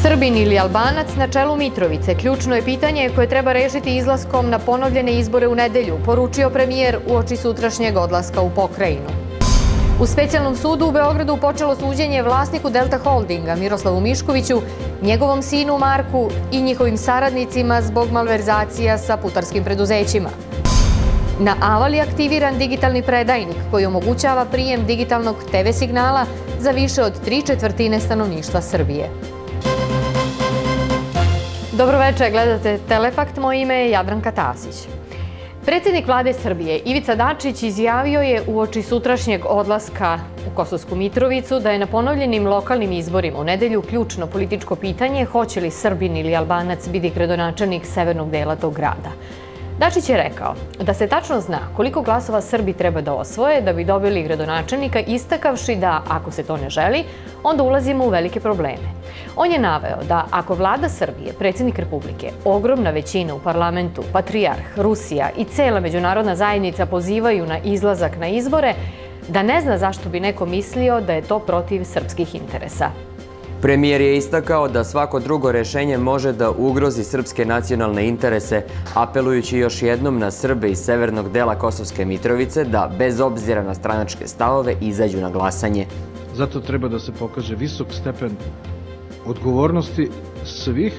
Srbin ili Albanac na čelu Mitrovice ključno je pitanje koje treba rešiti izlaskom na ponovljene izbore u nedelju, poručio premijer uoči sutrašnjeg odlaska u pokrajinu. U specijalnom sudu u Beogradu počelo suđenje vlasniku Delta Holdinga Miroslavu Miškoviću, njegovom sinu Marku i njihovim saradnicima zbog malverzacija sa putarskim preduzećima. Na Avali je aktiviran digitalni predajnik koji omogućava prijem digitalnog TV signala za više od 3/4 stanovništva Srbije. Dobroveče, gledate Telefakt, moje ime je Jadranka Tasić. Predsjednik vlade Srbije Ivica Dačić izjavio je uoči sutrašnjeg odlaska u Kosovsku Mitrovicu da je na ponovljenim lokalnim izborima u nedelju ključno političko pitanje hoće li Srbin ili Albanac biti gradonačelnik severnog dela tog grada. Dačić je rekao da se tačno zna koliko glasova Srbi treba da osvoje da bi dobili gradonačelnika, istakavši da ako se to ne želi, onda ulazimo u velike probleme. On je naveo da ako vlada Srbije, predsjednik Republike, ogromna većina u parlamentu, patrijarh, Rusija i cela međunarodna zajednica pozivaju na izlazak na izbore, da ne zna zašto bi neko mislio da je to protiv srpskih interesa. Premijer je istakao da svako drugo rešenje može da ugrozi srpske nacionalne interese, apelujući još jednom na Srbe iz severnog dela Kosovske Mitrovice da, bez obzira na stranačke stavove, izađu na glasanje. Zato treba da se pokaže visok stepen odgovornosti svih,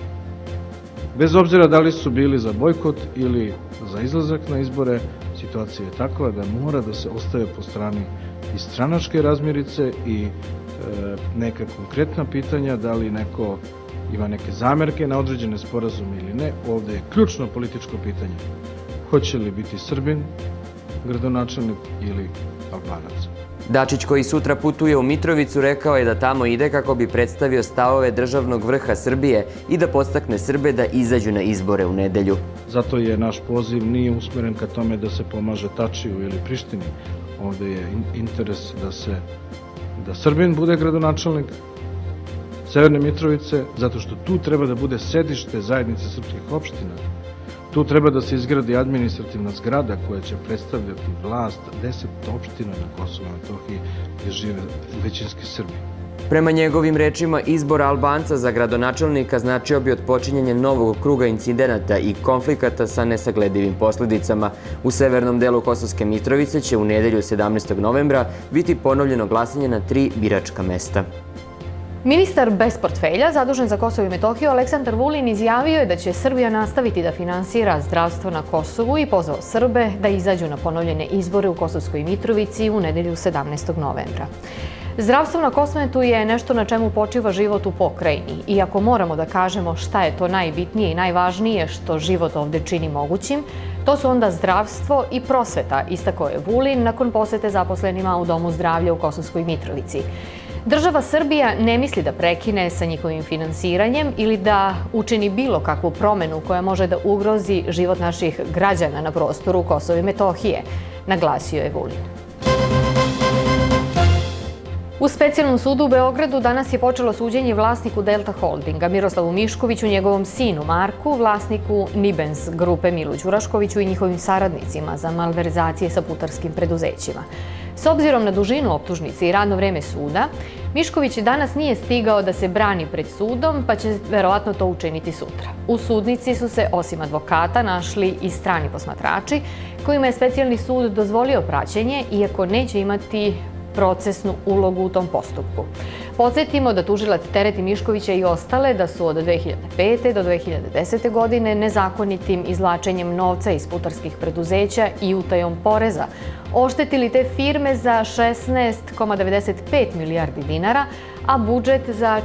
bez obzira da li su bili za bojkot ili za izlazak na izbore. Situacija je takva da mora da se ostave po strani i stranačke razmirice i neka konkretna pitanja, da li neko ima neke zamerke na određene sporazume ili ne. Ovde je ključno političko pitanje: hoće li biti Srbin gradonačelnik ili Albanac. Dačić, koji sutra putuje u Mitrovicu, rekao je da tamo ide kako bi predstavio stavove državnog vrha Srbije i da podstakne Srbe da izađu na izbore u nedelju. Zato je naš poziv nije usmeren ka tome da se pomaže Tačiju ili Prištini. Ovde je interes da Srbin bude gradonačelnik Severne Mitrovice, zato što tu treba da bude sedište zajednice srpskih opština. Tu treba da se izgradi administrativna zgrada koja će predstavljati vlast 10 opština na Kosovu i Metohiji gdje žive većinski Srbi. Prema njegovim rečima, izbor Albanca za gradonačelnika značio bi otpočinjanje novog kruga incidenata i konflikata sa nesagledivim posljedicama. U severnom delu Kosovske Mitrovice će u nedelju 17. novembra biti ponovljeno glasanje na 3 biračka mesta. Ministar bez portfelja, zadužen za Kosovo i Metohiju, Aleksandar Vulin, izjavio je da će Srbija nastaviti da finansira zdravstvo na Kosovu i pozvao Srbe da izađu na ponovljene izbore u Kosovskoj Mitrovici u nedelju 17. novembra. Zdravstvo na Kosmetu je nešto na čemu počiva život u pokrajini. Iako moramo da kažemo šta je to najbitnije i najvažnije što život ovde čini mogućim, to su onda zdravstvo i prosveta, istakao je Vulin nakon posete zaposlenima u Domu zdravlja u Kosovskoj Mitrovici. Država Srbija ne misli da prekine sa njihovim finansiranjem ili da učini bilo kakvu promenu koja može da ugrozi život naših građana na prostoru Kosova i Metohije, naglasio je Vulin. U specijalnom sudu u Beogradu danas je počelo suđenje vlasniku Delta Holdinga Miroslavu Miškoviću, njegovom sinu Marku, vlasniku Nibens grupe Milu Đuraškoviću i njihovim saradnicima za malverzacije sa putarskim preduzećima. S obzirom na dužinu optužnice i radno vreme suda, Mišković danas nije stigao da se brani pred sudom, pa će verovatno to učiniti sutra. U sudnici su se, osim advokata, našli i strani posmatrači, kojima je specijalni sud dozvolio praćenje, iako neće imati procesnu ulogu u tom postupku. Podsjetimo da tužilac tereti Miškovića i ostale da su od 2005. do 2010. godine nezakonitim izvlačenjem novca iz putarskih preduzeća i utajom poreza oštetili te firme za 16,95 milijardi dinara, a budžet za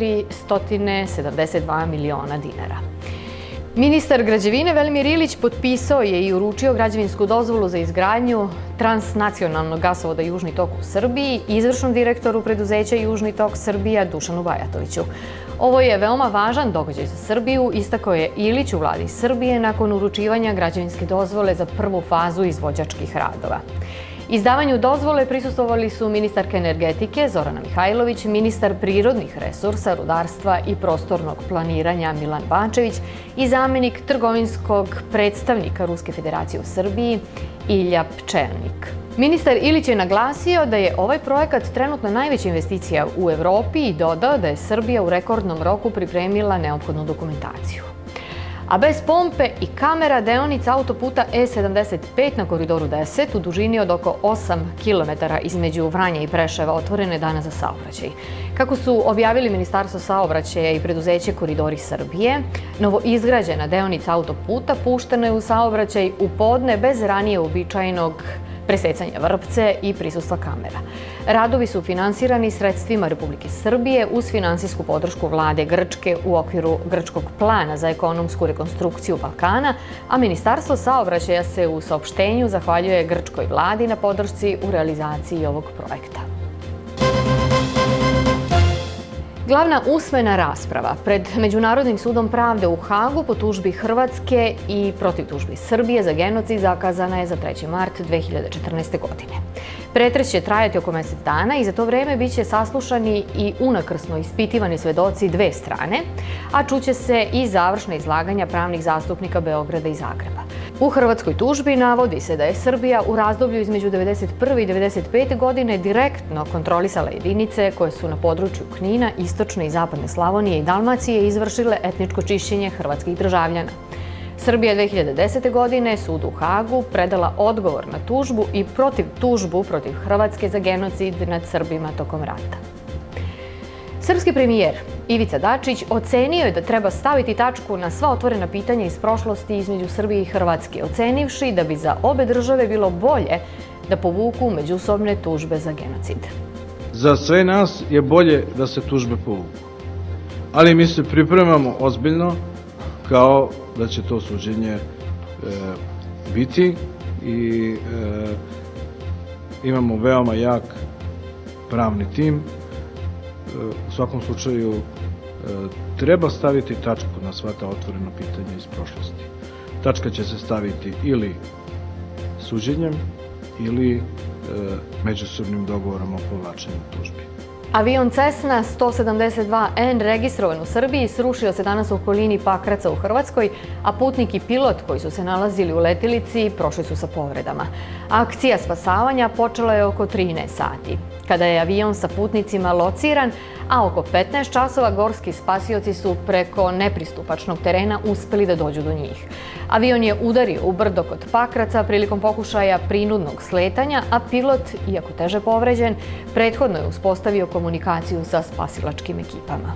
472 miliona dinara. Ministar građevine Velimir Ilić potpisao je i uručio građevinsku dozvolu za izgradnju transnacionalnog gasovoda Južni tok u Srbiji i izvršnom direktoru preduzeća Južni tok Srbija Dušanu Bajatoviću. Ovo je veoma važan događaj za Srbiju, istakao je Ilić u vladi Srbije nakon uručivanja građevinske dozvole za prvu fazu izvođačkih radova. Izdavanju dozvole prisustvovali su ministarka energetike Zorana Mihajlović, ministar prirodnih resursa, rudarstva i prostornog planiranja Milan Bačević i zamenik trgovinskog predstavnika Ruske federacije u Srbiji Ilja Pčelnik. Ministar Ilić je naglasio da je ovaj projekat trenutno najveća investicija u Evropi i dodao da je Srbija u rekordnom roku pripremila neophodnu dokumentaciju. A bez pompe i kamera deonica autoputa E75 na koridoru 10 u dužini od oko 8 km između Vranja i Preševa otvorene dana za saobraćaj. Kako su objavili Ministarstvo saobraćaja i preduzeće Koridori Srbije, novoizgrađena deonica autoputa puštena je u saobraćaj u podne bez ranije uobičajenog presecanja vrpce i prisustva kamera. Radovi su finansirani sredstvima Republike Srbije uz finansijsku podršku vlade Grčke u okviru Grčkog plana za ekonomsku rekonstrukciju Balkana, a Ministarstvo saobraćaja se u saopštenju zahvaljuje grčkoj vladi na podršci u realizaciji ovog projekta. Glavna usmena rasprava pred Međunarodnim sudom pravde u Hagu po tužbi Hrvatske i protiv tužbi Srbije za genocid zakazana je za 3. mart 2014. godine. Pretres će trajati oko mesec dana i za to vreme biće saslušani i unakrsno ispitivani svedoci dve strane, a čuće se i završna izlaganja pravnih zastupnika Beograda i Zagreba. U hrvatskoj tužbi navodi se da je Srbija u razdoblju između 1991. i 1995. godine direktno kontrolisala jedinice koje su na području Knina, istočne i zapadne Slavonije i Dalmacije izvršile etničko čišćenje hrvatskih državljana. Srbija 2010. godine sudu u Hagu predala odgovor na tužbu i tužbu protiv Hrvatske za genocid nad Srbima tokom rata. Srpski premijer Ivica Dačić ocenio je da treba staviti tačku na sva otvorena pitanja iz prošlosti između Srbije i Hrvatske, ocenivši da bi za obe države bilo bolje da povuku međusobne tužbe za genocid. Za sve nas je bolje da se tužbe povuku, ali mi se pripremamo ozbiljno kao da će to suđenje biti i imamo veoma jak pravni tim. U svakom slučaju treba staviti tačku na sva ta otvorena pitanja iz prošlosti. Tačka će se staviti ili suđenjem ili međusobnim dogovorom o povlačenju tužbi. Avion Cessna 172N registrovan u Srbiji srušio se danas u okolini Pakraca u Hrvatskoj, a putnik i pilot koji su se nalazili u letilici prošli su sa povredama. Akcija spasavanja počela je oko 13 sati, kada je avion sa putnicima lociran, a oko 15 časova gorski spasioci su preko nepristupačnog terena uspeli da dođu do njih. Avion je udario u brdo kod Pakraca prilikom pokušaja prinudnog sletanja, a pilot, iako teže povređen, prethodno je uspostavio komunikaciju sa spasilačkim ekipama.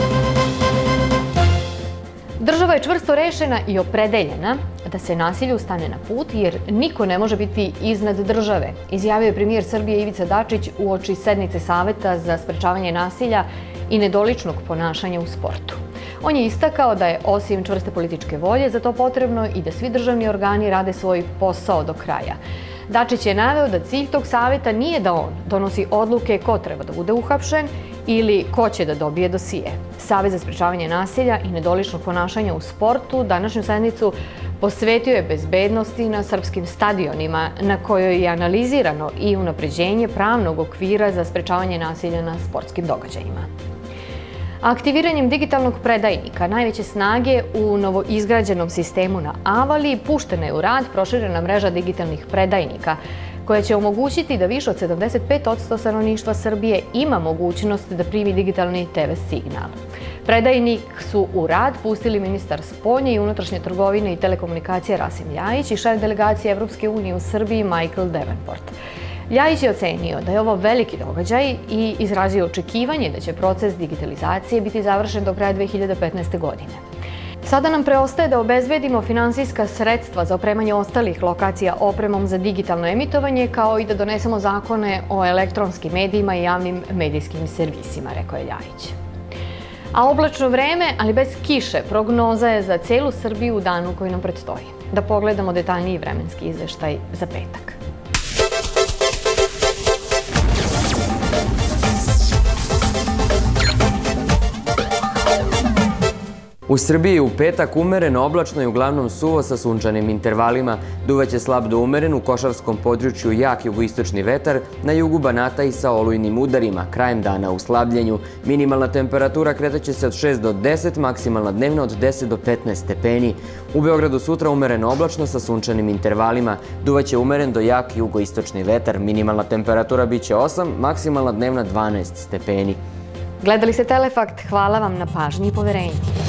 Država je čvrsto rešena i opredeljena da se nasilju stane na put, jer niko ne može biti iznad države, izjavio je premijer Srbije Ivica Dačić uoči sednice Saveta za sprečavanje nasilja i nedoličnog ponašanja u sportu. On je istakao da je osim čvrste političke volje za to potrebno i da svi državni organi rade svoj posao do kraja. Dačić je naveo da cilj tog saveta nije da on donosi odluke ko treba da bude uhapšen ili ko će da dobije dosije. Savet za sprečavanje nasilja i nedoličnog ponašanja u sportu današnju sednicu posvetio je bezbednosti na srpskim stadionima, na kojoj je analizirano i unapređenje pravnog okvira za sprečavanje nasilja na sportskim događajima. Aktiviranjem digitalnog predajnika najveće snage u novoizgrađenom sistemu na Avali puštena je u rad proširena mreža digitalnih predajnika, koja će omogućiti da više od 75% stanovništva Srbije ima mogućnost da primi digitalni TV signal. Predajnik su u rad pustili ministar spoljne i unutrašnje trgovine i telekomunikacije Rasim Ljajić i šef delegacije Evropske unije u Srbiji Michael Davenport. Ljajić je ocenio da je ovo veliki događaj i izrazio očekivanje da će proces digitalizacije biti završen do kraja 2015. godine. Sada nam preostaje da obezbedimo finansijska sredstva za opremanje ostalih lokacija opremom za digitalno emitovanje, kao i da donesemo zakone o elektronskim medijima i javnim medijskim servisima, rekao je Ljajić. A oblačno vreme, ali bez kiše, prognoza je za celu Srbiju u danu koji nam predstoji. Da pogledamo detaljniji vremenski izveštaj za petak. U Srbiji u petak umereno oblačno i uglavnom suvo sa sunčanim intervalima. Duvaće slab do umeren u košarskom području jak jugoistočni vetar, na jugu Banata i sa olujnim udarima, krajem dana u slabljenju. Minimalna temperatura kretaće se od 6 do 10, maksimalna dnevna od 10 do 15 stepeni. U Beogradu sutra umereno oblačno sa sunčanim intervalima. Duvaće umeren do jak jugoistočni vetar, minimalna temperatura biće 8, maksimalna dnevna 12 stepeni. Gledali ste Telefakt, hvala vam na pažnji i poverenju.